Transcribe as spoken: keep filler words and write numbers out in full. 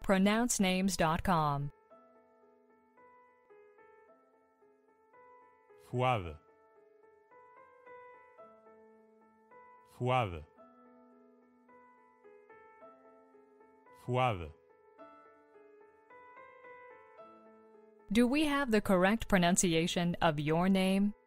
pronounce names dot com. Fuad. Fuad. Fuad. Do we have the correct pronunciation of your name?